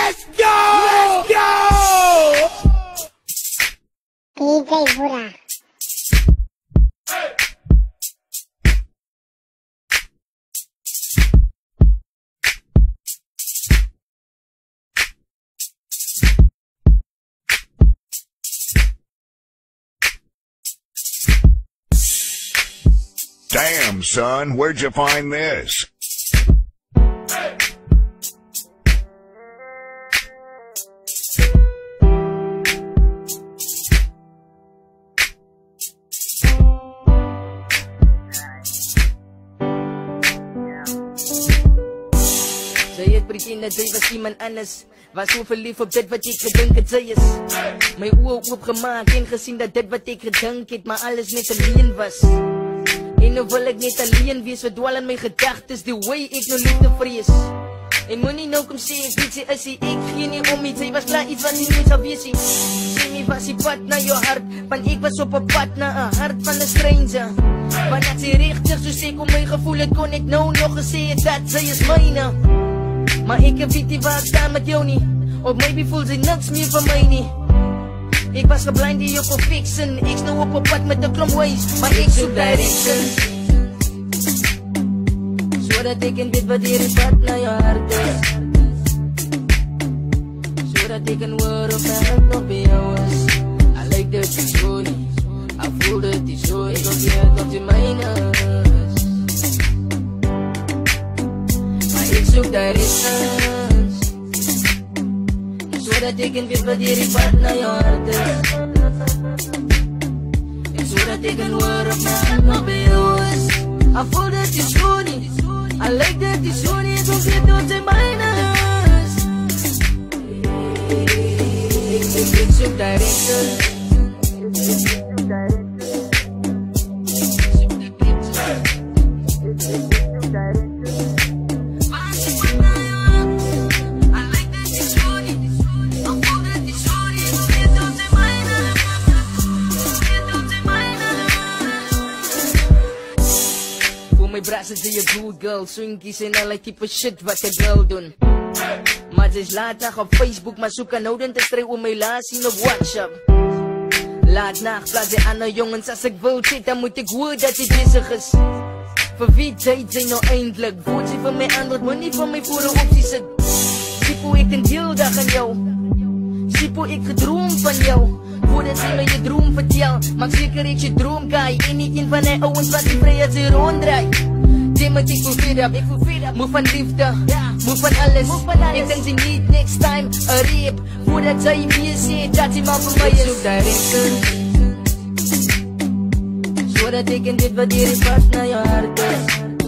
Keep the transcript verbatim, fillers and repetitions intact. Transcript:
Let's go! Let's go! D J Bura. Damn, son, where'd you find this? Sy het pretend dat sy was iemand anders, was so verlief op dit wat ek gedink het sy is. My oë oopgemaak en gesien dat dit wat ek gedink het maar alles net 'n leuen was. En nou wil ek net alleen wees, verdwaal in my gedagtes, die way ek nou liefde vrees. En moenie nou kom sê ek weet sy is sy, ek gee nie om iets, sy was klaar iets wat nie nooit sal wees nie. Sê my was die pad na jou hart, want ek was op 'n pad na 'n hart van 'n stranger. Want dat sy richtig so sê kom my gevoel het, kon ek nou nog gesê het dat sy is myne. Maar ek weet nie waar ek staan met jou nie, of maybe voel sy niks meer van my nie. Ek was geblind die op 'n fiction, ek's nou op 'n pad met 'n klomp ways, maar ek soek directions. Zodat ek kan weet wat hierdie pad na jou hart is, zodat ek kan hoor of my hart nog by jou is. I like that you so nie, I voel dat die so, ek wil weet of die myne is. Maar ek soek directions, zodat ek kan weet wat hierdie pad na jou hart is, en zodat ek kan hoor of my hart nog by jou is. I voel dat jy so nie, I like that jy so nie, ek wil weet of jy myne is. Ek soek directions, my bras is jy 'n good girl, swinkies en al die type shit wat 'n girl doen. Maar sy's laat nag op Facebook, maar soek aan ouden te stry om my laas sien op WhatsApp. Laat nag plaas sy aan nou jongens, as ek wil sê, dan moet ek hoor dat sy besig is. Vir wie date sy nou eindelijk? Voel sy vir my antwoord, maar nie vir my voor 'n opsie sit. Sipo ek ten deel dag aan jou, Sipo ek gedroom van jou. Voordat sy my je droom vertel, maak seker ek sy droom guy. En nie een van die ouwens wat die vry as sy ronddraai. Sê my ek voel fed up, ek voel fed up. Moe van liefde, moe van alles. Ek denk sy need next time a rape, voordat sy weer sê dat sy man vir my is. Ek soek directions, zodat ek kan weet wat hierdie pad na jou hart is,